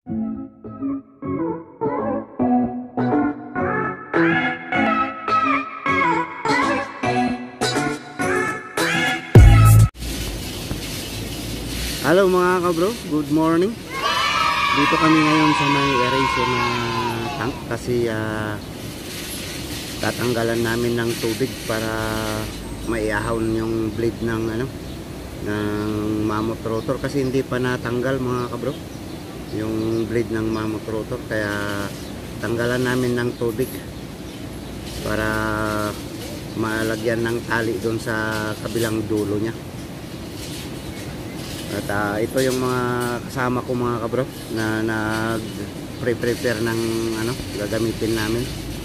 Hello mga kabro, good morning. Dito kami ngayon sa may aeration na tank kasi tatanggalan namin ng tubig para maiahon yung blade ng ng mammoth rotor kasi hindi pa natanggal mga kabro yung blade ng mammoth rotor, kaya tanggalan namin ng tubig para malagyan ng tali doon sa kabilang dulo niya. At ito yung mga kasama ko mga kabro na nag-prepare ng gagamitin namin.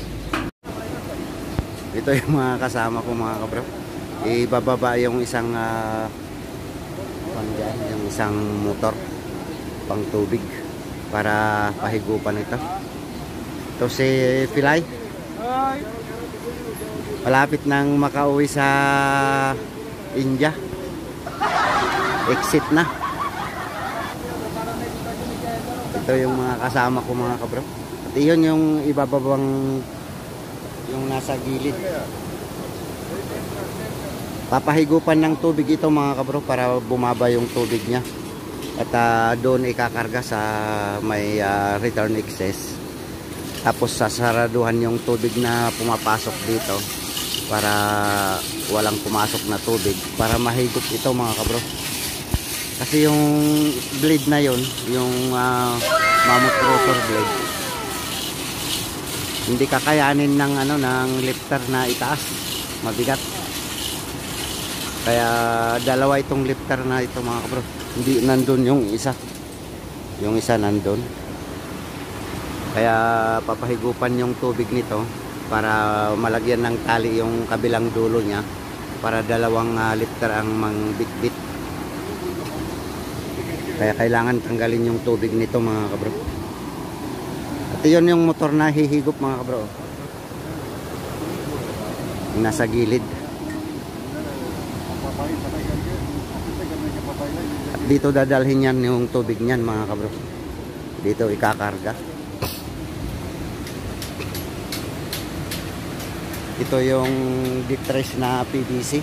Ito yung mga kasama ko mga kabro. Ibababa yung isang yung isang motor pang tubig para pahigupan ito. Ito si Pilay. Malapit nang makauwi sa India. Exit na. Ito yung mga kasama ko mga kabro. At iyon yung ibababang yung nasa gilid. Papahigupan ng tubig ito mga kabro para bumaba yung tubig niya. At doon ikakarga sa may return access. Tapos sasaraduhan yung tubig na pumapasok dito para walang pumasok na tubig para mahigop ito mga kabro. Kasi yung blade na yon, yung mammoth rotor blade, hindi kakayanin ng ng lifter na itaas, mabigat. Kaya dalawa itong lifter na ito mga kabro. Hindi nandun yung isa. Yung isa nandun. Kaya papahigupan yung tubig nito para malagyan ng tali yung kabilang dulo niya para dalawang lifter ang mangbitbit. Kaya kailangan tanggalin yung tubig nito mga kabro. At yun yung motor na hihigop mga kabro. Nasa gilid. At dito dadalhin yan yung tubig niyan mga kabro. Dito ikakarga. Ito yung detrace na PVC.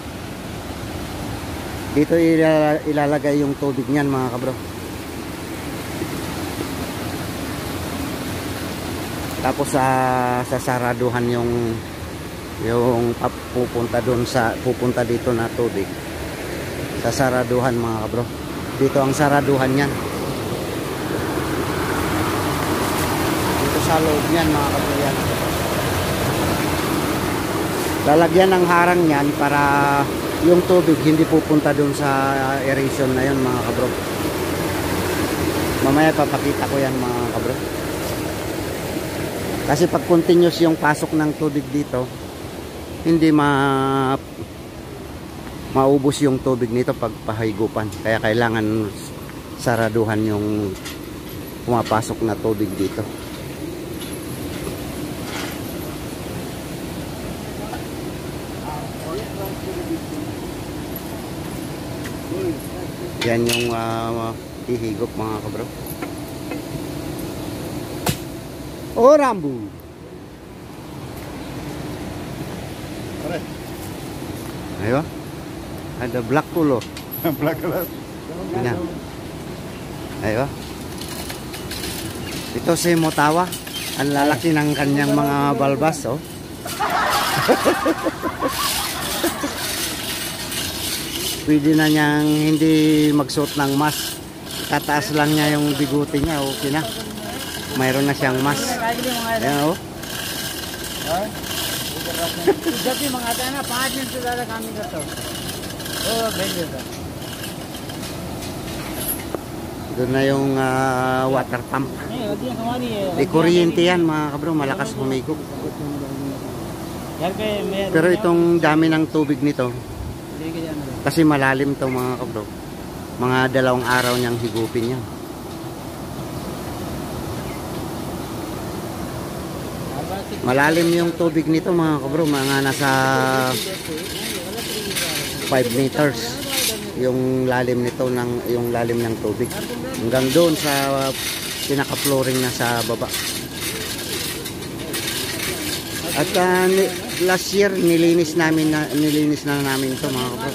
Dito ilalagay yung tubig niyan mga kabro. Tapos sasaraduhan yung pupunta dito na tubig. Sasaraduhan mga kabro. Dito ang saraduhan niyan. Dito sa loob niyan mga kabro yan. Lalagyan ng harang niyan para yung tubig hindi pupunta dun sa aeration na yun mga kabro. Mamaya papakita ko yan mga kabro. Kasi pag continuous yung pasok ng tubig dito, hindi maubos yung tubig nito pag pahigupan. Kaya kailangan saraduhan yung pumapasok na tubig dito. Yan yung ihigop mga kabro. Oh, Rambo! Ayo. Ada black pulo. Black color. Yan. Ayo. Ito si Motawa. Ang lalaki ng kanyang mga balbas, oh. Pwede na niyang hindi magsuot ng mask. Tataas lang niya yung biguti niya, okay na. Mayroon na siyang mask. Ayan, oh. Doon na yung water pump. Di kuryente yan mga kabro, malakas humigop. Pero itong dami ng tubig nito, kasi malalim to mga kabro, mga 2 araw niyang higupin yan. Malalim yung tubig nito mga kabro, mga nasa 5 meters yung lalim nito, yung lalim ng tubig hanggang doon sa pinaka-flooring na sa baba. At last year nilinis na namin ito mga kabro.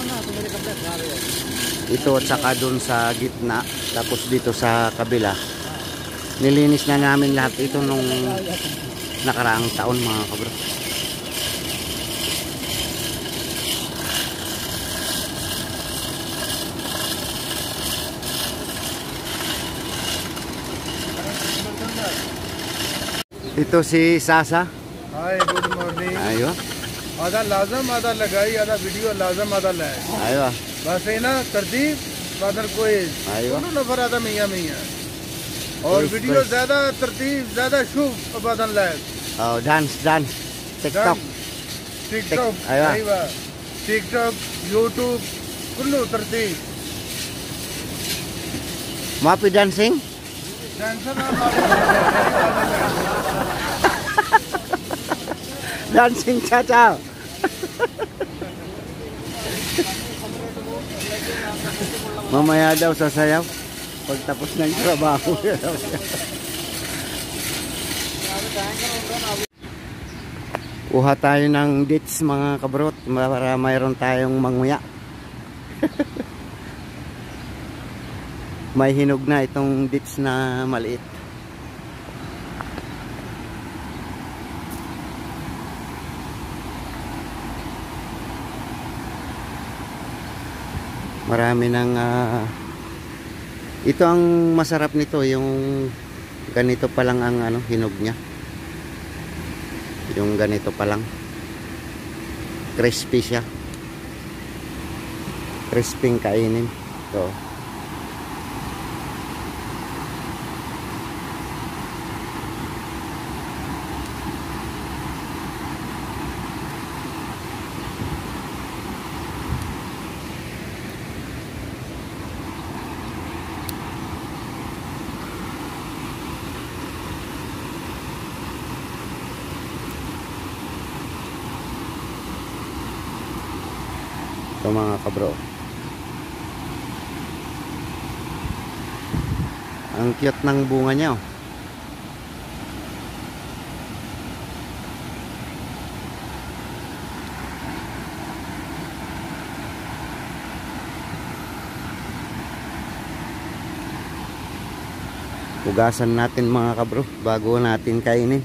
Ito at saka doon sa gitna, tapos dito sa kabila. Nilinis na namin lahat ito nung nakaraang taon mga kabro. Ito si Sasa. Hi, good morning. Ayo. आधा लाजम आधा लगाई आधा वीडियो लाजम आधा लाए Ayo. बस है ना तरतीब बादल कोई Ayo. दोनों नफर आधा मियाँ मियाँ और Nice, वीडियो nice. ज्यादा तरतीब ज्यादा शुभ बादल लाए Oh, dance. TikTok. टिकटॉक आया। टिकटॉक यूट्यूब कुल्लू तरतीब Mapi dancing? टेंशन ना Dancing cha-cha. Mamaya daw sasayaw pagtapos ng trabaho. Kuha tayo ng dates mga kabrot para mayroon tayong manguya. May hinog na itong dates na maliit. Marami ng ito ang masarap nito, yung ganito pa lang ang hinog niya. Yung ganito pa lang. Crispy siya. Crispy kainin. So, ito mga kabro, ang cute ng bunga niya, oh. Hugasan natin mga kabro bago natin kainin.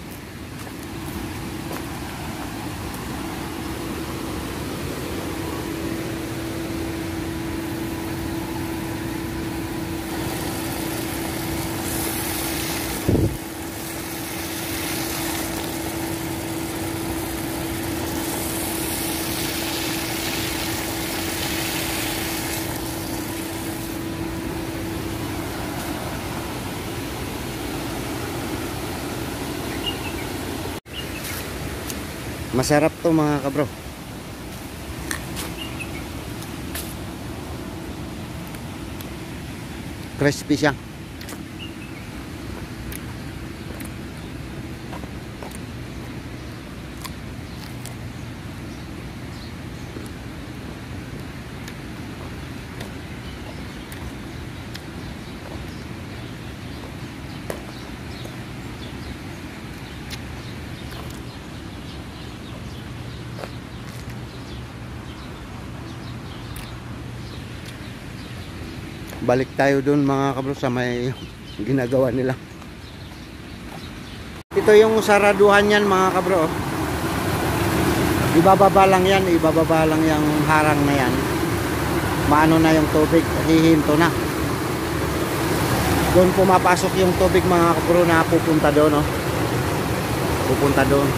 Masarap to mga kabro. Crispy siya. Balik tayo dun mga kabro sa may ginagawa nila. Ito yung saraduhan yan mga kabro. Ibababa lang yan, ibababa lang yung harang na yan. Maano na yung tubig, hihinto na. Doon pumapasok yung tubig mga kabro na pupunta doon, no? Pupunta doon.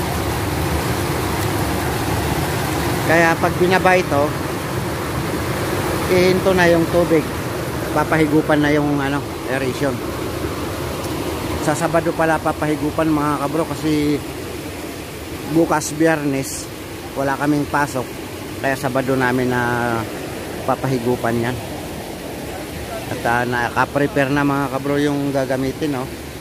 Kaya pag binaba ito, hihinto na yung tubig. Papahigupan na yung aeration. Sa Sabado pala papahigupan mga kabro kasi bukas Biyernes wala kaming pasok, kaya Sabado namin na papahigupan yan. At naka-prepare na mga kabro yung gagamitin, no?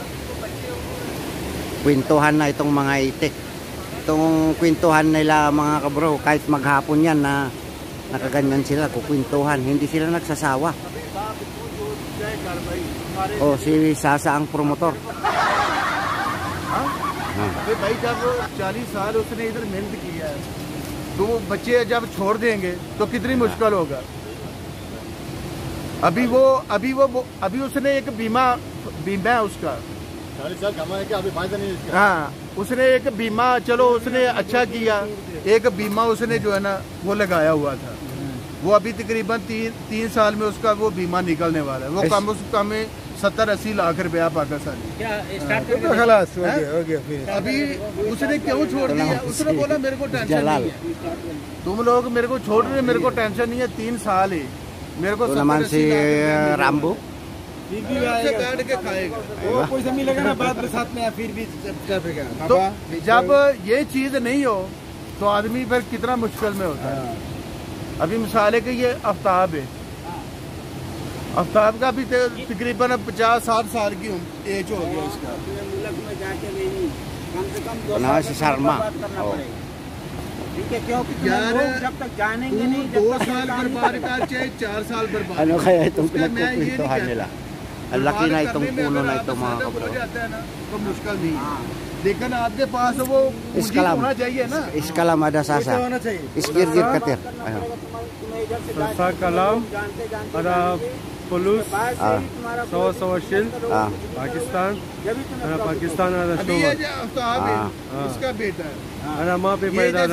Kwentuhan na itong mga itik. Itong kwentuhan nila mga kabro, kahit maghapon yan na nakaganyan sila, kukwentuhan, hindi sila nagsasawa. Oh, si Sasa ang promotor. अरे भाई जब 40 साल उसने इधर मेहनत किया है तो वो बच्चे जब छोड़ देंगे तो कितनी मुश्किल होगा। अभी उसने एक बीमा है उसका 40 साल कमाए क्या अभी फायदा नहीं इसका। हाँ, उसने एक बीमा, चलो उसने अच्छा किया, एक बीमा उसने जो है ना वो लगाया हुआ था, वो अभी तकरीबन 3 साल में उसका वो बीमा निकलने वाला है। वो कम से कम 70-80 लाख रुपया पाकिस्तानी। खलास हो गया फिर। अभी उसने क्यों छोड़ दिया? उसने बोला मेरे को टेंशन नहीं है, तुम लोग मेरे को छोड़ रहे, मेरे को टेंशन नहीं है, 3 साल है मेरे को। Naman si Rambo. बैठ के खाएगा वो पैसा मिलेगा ना बाद में साथ में या फिर भी चलेगा। तो जब ये चीज नहीं हो तो आदमी फिर कितना मुश्किल में होता है। अभी मिसाल है कि ये आफ्ताब है, आफ्ताब का भी तकरीबन 50-60 साल की एज हो गया इसका। Nama si Sarma. Oh. यार जब तक जानेंगे नहीं, 2 साल बर्बाद कर चाहे 4 साल बर्बाद। Ano kaya itong pinagkukwentuhan nila? Ang laki na itong puno na ito mga kabro. तो मुश्किल नहीं है, लेकिन आपके पास वो पूंजी होना चाहिए ना। Iskalam ada Sasa. Isgir-gir katir. Ano? Sasa kalam ada police सवशील पाकिस्तान पाकिस्तान अभी ये जो आफ्ताब है इसका बेटा है, माँ पे मैदान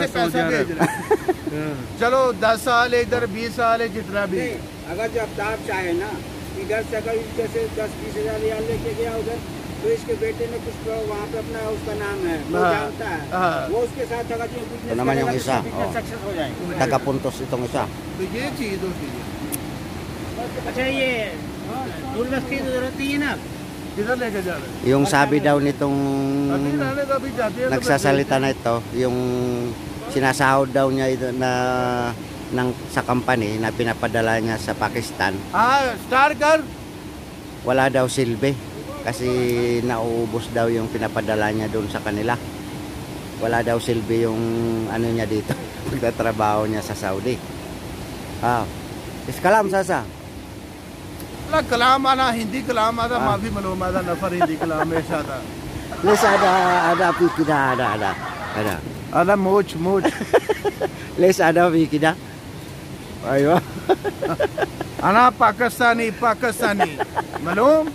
चलो 10 साल है इधर, 20 साल है, जितना भी। अगर जो आफ्ताब चाहे ना इधर से अगर जैसे 10-20 हजार रियाल लेके गया उधर, तो इसके बेटे ने कुछ वहाँ पे अपना उसका नाम है वो जानता है, वो उसके साथ अगर जो Ito naman yung isa. Success हो जाएगा। Taga-puntos itong isa. तो ये चीज होती है। अच्छा ये टूरिस्ट की जरूरत नहीं है ना, किधर लेके जा रहे हैं? Yung sabi daw nitong अभी रहने का, अभी जाते हैं तो nagsasalita na ito, yung sinasahod daw niya ito na sa company na pinapadala niya sa Pakistan, हाँ स्टार्ट कर। wala daw silbi kasi nauubos daw yung pinapadala niya doon sa kanila. Wala daw silbi yung ano niya dito, pagtatrabaho niya sa Saudi. Iskalam Sasa. कलाम आना, हिंदी कलाम आता, माफी मालूम आता, नफर हिंदी कलाम में आता। Les ada pikida ada. ada मोच Les ada pikida. Ayo. आना पाकिस्तानी मालूम।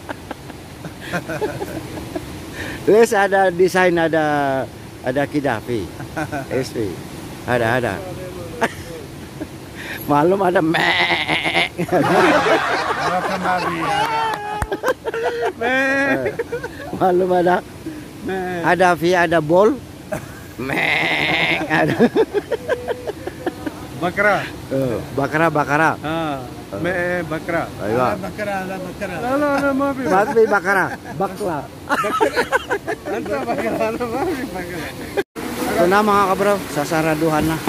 Les ada desain ada kidafi. SP. Ada. Malum ada Malum ada fi, ada bol. Ada. बकरा Bakara. मैं बकरा Ayo. बकरा لا ما في Bakmi bakara. Bakla. انت बकरा انا ما في बकरा। Ito na mga kabro, sasaraduhan na.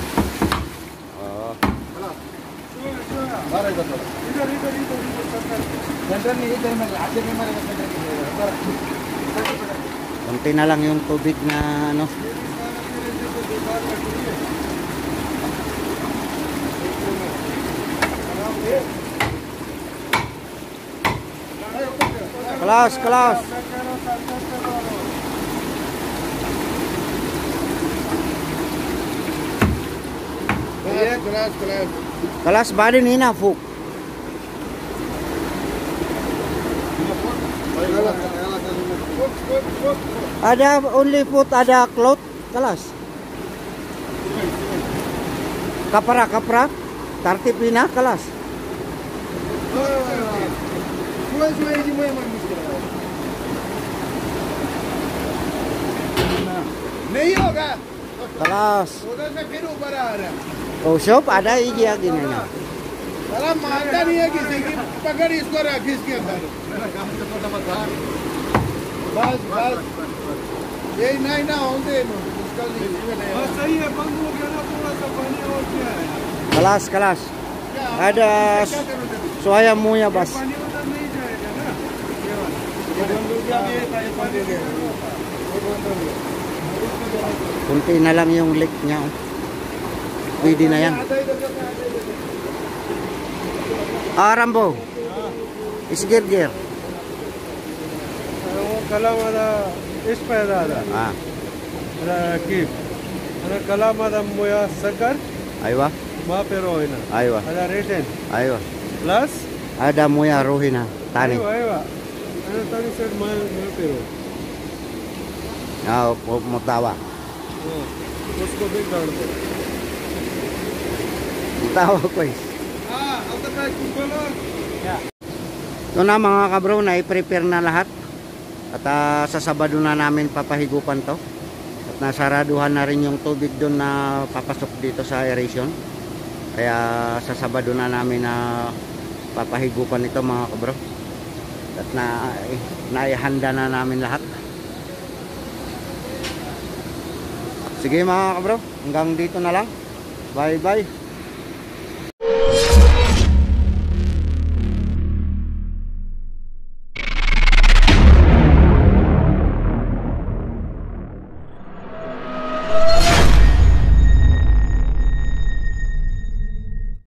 Konti na lang yung tubig na ano. Kelas. Kelas badan ini Fuk. Ada only food, ada cloth, kelas. Kapra. Tartib ini kelas. नहीं होगा, Kelas. उधर से फिर ऊपर आ रहा है। Oh, shop ada iya gini nih. साला मानता नहीं है किसी की, पकड़ इसको रख इसके अंदर। बस यही नहीं ना होंगे मुश्किल नहीं। बस सही है, बंद हो गया ना थोड़ा सा पानी और क्या है। Kelas. Ada suaya muya bas. पानी उधर नहीं जाएगा ना। Kunti na lang yung leak niya. Pwede na yan. Rambo. Isgir-gir. kalam ada expired ada. Ada keep. Ada kalam ada moya sakar. Aywa. Ma pero ina. Aywa. Ada return. Aywa. Plus. Ada moya rohina. Tani. Aywa. Ada tani set ma pero. Mutawa. उसको भी गाड़ दो Mutawa ko eh. अब तक बोलो Ito na mga kabro, na-prepare na lahat. At sa Sabado na namin papahigupan to. At nasaraduhan na rin yung tubig doon na papasok dito sa aeration. Kaya sa Sabado na namin na papahigupan ito mga kabro. At naihanda na namin lahat. Sige mga kabro, hanggang dito na lang. Bye bye.